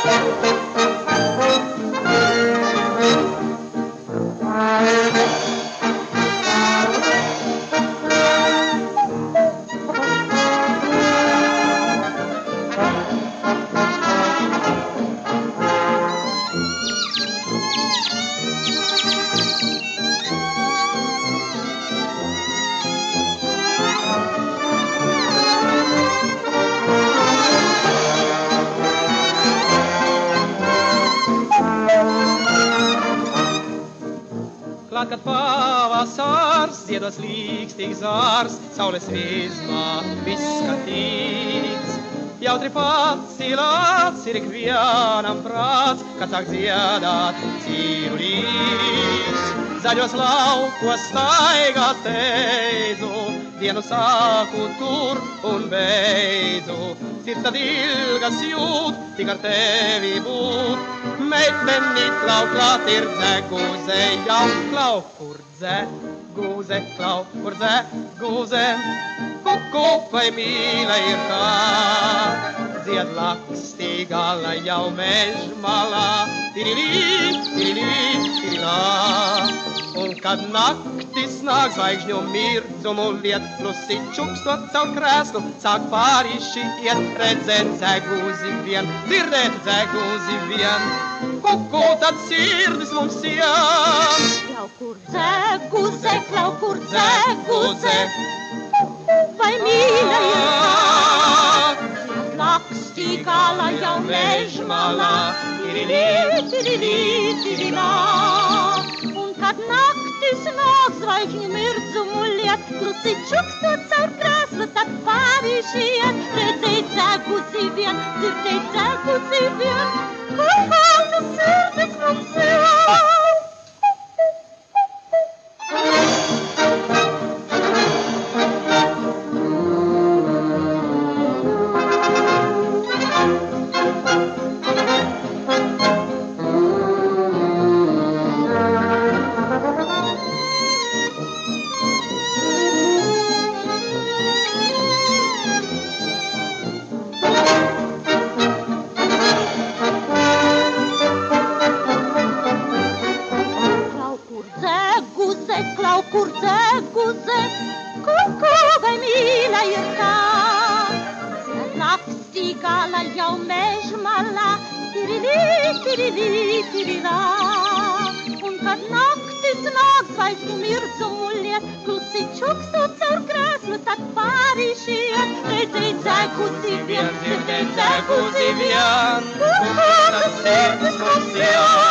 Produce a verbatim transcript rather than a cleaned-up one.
Klāt, kad pavasars ziedos līkstīgs zārs, saules vizmā viss skatīts. Jautri pacilāts ir ikvienam prāts, kad sāk dziedāt cīrulīts. Zaļos laukos staigā steidzu, dienu sāku tur un beidzu. Sirds tad ilgas jūt, tik ar tevi būt. Meiteni klau, klāt ir dzegūze, jau klau, kur dzegūze, klau, kur dzegūze. Kuku vai mīla ir kā, dzied lakstīgā, lai jau mežmalā. Tirilī, tirilī, tirilā. Un kad naktis nāk zvaigžņu mirdzumu liet, klusi čukstot caur krēslu, sāk pārīši iet, redzēt dzegūzi vien, dzirdēt dzegūzi vien. Kuku tad sirdis mums iet. Klau, kur dzegūze, klau, kur dzegūze. Vai mīla ir kā, dzied lakstīgā, lai jau mežmalā. Tirilī, tirilī, tirilā. Un kad naktis nāk zvaigžņu mirdzumu liet, klusi čukstot caur krēslu, tad pārīši iet, redzēt dzegūzi vien, dzirdēt dzegūzi vien. Kuku tas sirdis mums iet. Klau, kur dzegūze, kuku vai mīla ir tā, dzied lakstīgā, lai jau mežmalā. Tirilī, tirilī, tirilā. Un kad naktis nāk zvaigžņu mirdzumu liet, klusi čukstot caur krēslu, tad pārīši iet, redzēt dzegūzi vien, dzirdēt dzegūzi vien. Kuku tas sirdis mums iet.